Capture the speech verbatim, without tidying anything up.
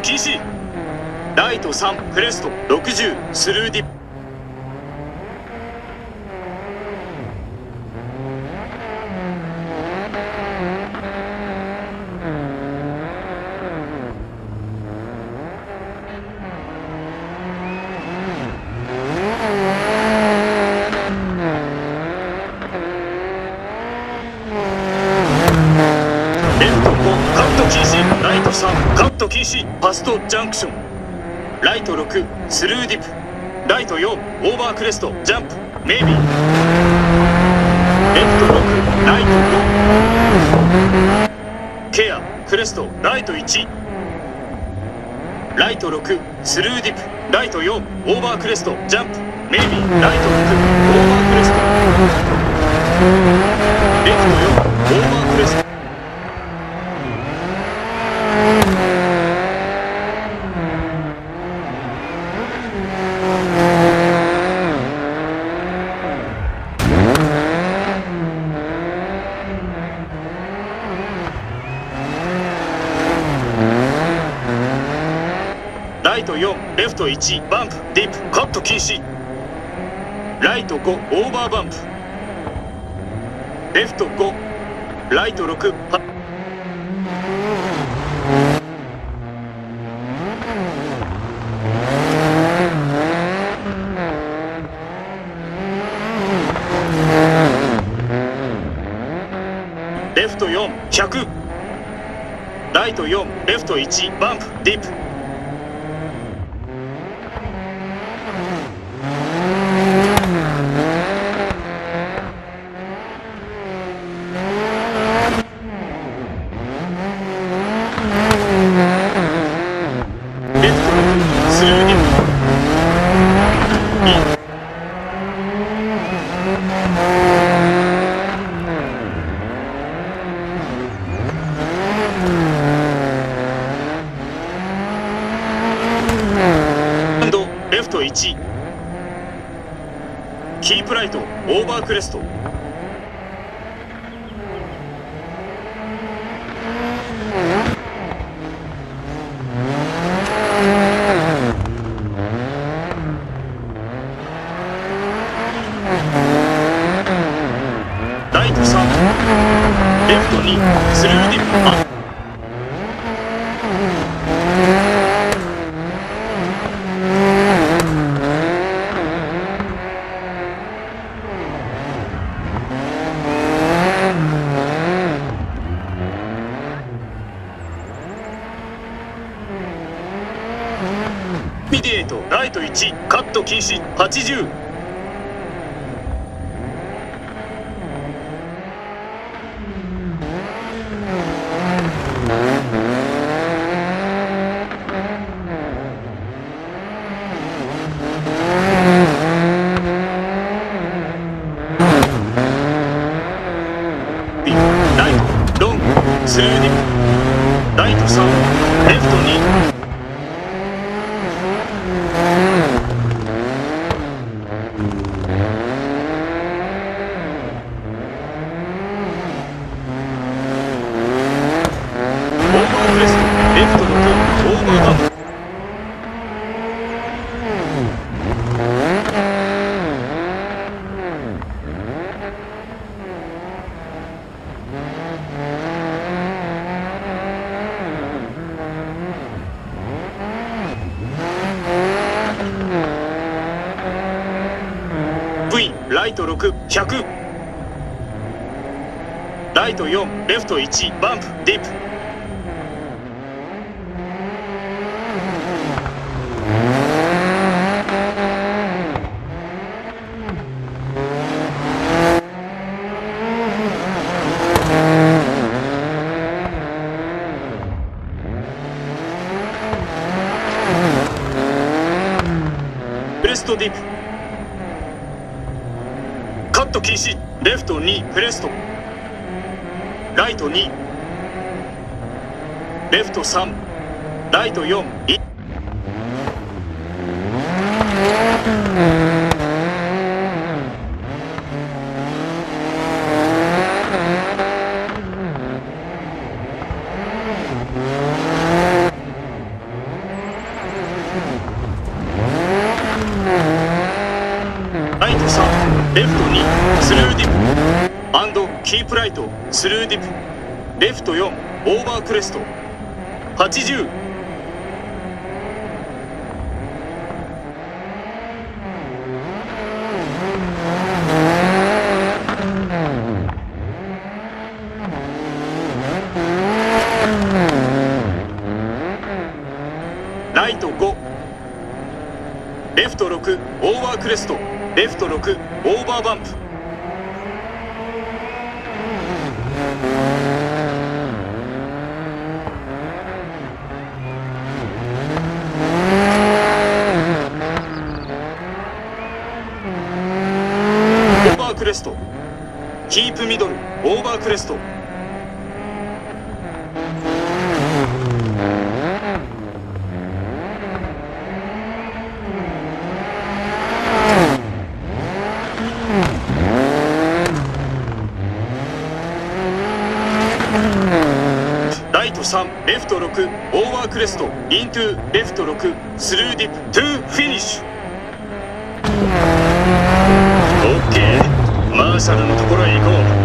禁止。ライトさんクレストろくじゅうスルーディップ。ライトさんカット禁止。ファストジャンクション。ライトろくスルーディップ。ライトよんオーバークレストジャンプメイビー。レフトろくライトごケアクレストライトいち。ライトろくスルーディップ。ライトよんオーバークレストジャンプメイビー。ライトろくオーバークレスト。レフトよんオーバークレスト。ライトよんレフトいちバンプディップカット禁止。ライトごオーバーバンプ。レフトごライトろくレフトよんひゃく。ライトよんレフトいちバンプディップ。レフトろくスルーディップ。レフトいちキープライトオーバークレスト。ライトさんレフトにスルーディップ。ミディエイトライトいちカット禁止はちじゅう。ライトロングスルーディップ。ライトさんレフトにレフトろくオーバーバンプ。V ライトろくひゃく。ライトよんレフトいちバンプディップ。クレストディップカット禁止。レフトにクレスト。ライトにレフトさんライトよんいレフトにスルーディップアンドキープライトスルーディップレフトよんオーバークレストはちじゅう。ライトごレフトろくオーバークレストレフトろくオーバーバンプ。オーバークレストキープミドルオーバークレスト。ライトさんレフトろくオーバークレストイントゥレフトろくスルーディップトゥフィニッシュ。オッケーマーシャルのところへ行こう。